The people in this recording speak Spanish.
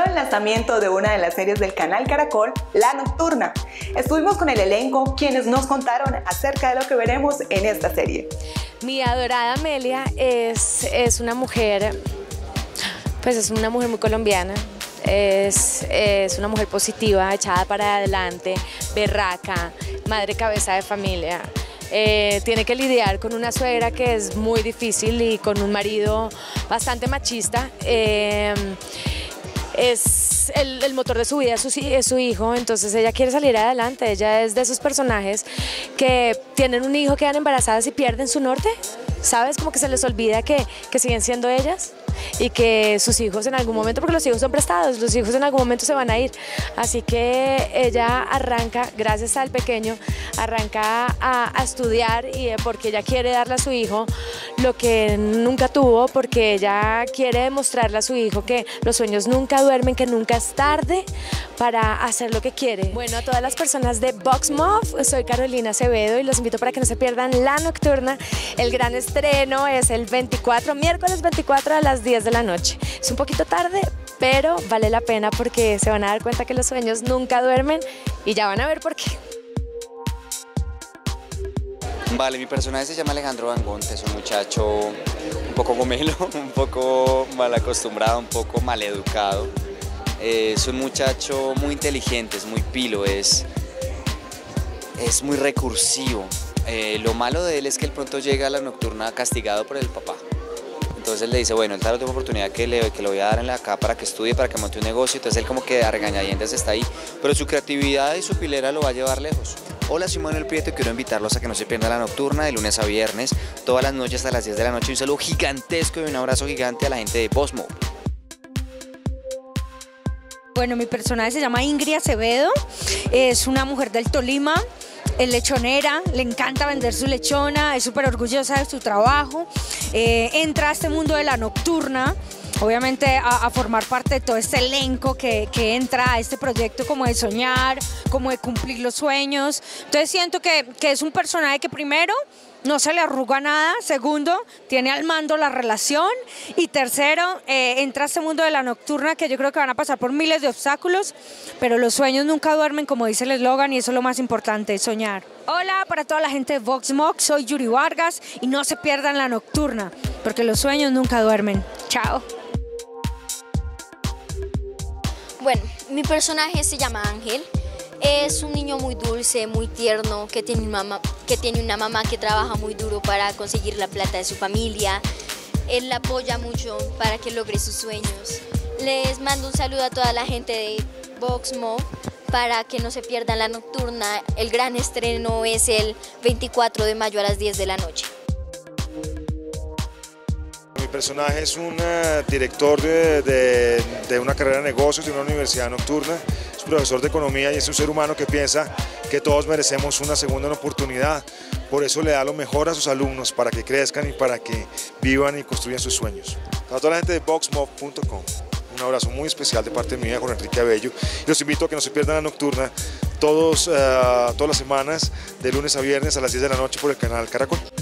el lanzamiento de una de las series del canal Caracol, La Nocturna. Estuvimos con el elenco, quienes nos contaron acerca de lo que veremos en esta serie. Mi adorada Amelia es una mujer, pues es una mujer muy colombiana. Es una mujer positiva, echada para adelante, berraca, madre cabeza de familia. Tiene que lidiar con una suegra que es muy difícil y con un marido bastante machista. Es el motor de su vida es su hijo, entonces ella quiere salir adelante. Ella es de esos personajes que tienen un hijo, quedan embarazadas y pierden su norte, ¿sabes? Como que se les olvida que siguen siendo ellas y que sus hijos en algún momento, porque los hijos son prestados, los hijos en algún momento se van a ir. Así que ella arranca, gracias al pequeño, arranca a estudiar porque ella quiere darle a su hijo lo que nunca tuvo, porque ella quiere demostrarle a su hijo que los sueños nunca duermen, que nunca es tarde para hacer lo que quiere. Bueno, a todas las personas de VoxMov, soy Carolina Acevedo y los invito para que no se pierdan La Nocturna. El gran estreno es el miércoles 24 a las 10 de la noche. Es un poquito tarde, pero vale la pena porque se van a dar cuenta que los sueños nunca duermen y ya van a ver por qué. Vale, mi personaje se llama Alejandro Bangonte, es un muchacho un poco gomelo, un poco mal acostumbrado, un poco mal educado. Es un muchacho muy inteligente, es muy pilo, es muy recursivo. Lo malo de él es que él pronto llega a La Nocturna castigado por el papá. Entonces él le dice, bueno, esta es la última oportunidad que le voy a dar acá para que estudie, para que monte un negocio. Entonces él como que a regañadientes está ahí, pero su creatividad y su pilera lo va a llevar lejos. Hola, soy Manuel Prieto y quiero invitarlos a que no se pierdan La Nocturna de lunes a viernes, todas las noches a las 10 de la noche. Un saludo gigantesco y un abrazo gigante a la gente de VoxMov. Bueno, mi personaje se llama Ingrid Acevedo, es una mujer del Tolima. Es lechonera, le encanta vender su lechona, es súper orgullosa de su trabajo, entra a este mundo de La Nocturna, obviamente a formar parte de todo este elenco que entra a este proyecto como de soñar, como de cumplir los sueños. Entonces siento que es un personaje que primero no se le arruga nada, segundo, tiene al mando la relación y tercero, entra a este mundo de La Nocturna que yo creo que van a pasar por miles de obstáculos, pero los sueños nunca duermen, como dice el eslogan, y eso es lo más importante, soñar. Hola para toda la gente de VoxMov, soy Yuri Vargas y no se pierdan La Nocturna, porque los sueños nunca duermen. Chao. Bueno, mi personaje se llama Ángel. Es un niño muy dulce, muy tierno, que tiene una mamá que trabaja muy duro para conseguir la plata de su familia. Él la apoya mucho para que logre sus sueños. Les mando un saludo a toda la gente de VoxMov para que no se pierdan La Nocturna. El gran estreno es el 24 de mayo a las 10 de la noche. Mi personaje es un director de una carrera de negocios de una universidad nocturna, es profesor de economía y es un ser humano que piensa que todos merecemos una segunda oportunidad, por eso le da lo mejor a sus alumnos para que crezcan y para que vivan y construyan sus sueños. A toda la gente de VoxMov.com, un abrazo muy especial de parte mía, Juan Enrique Abello, y los invito a que no se pierdan La Nocturna todas las semanas, de lunes a viernes a las 10 de la noche por el canal Caracol.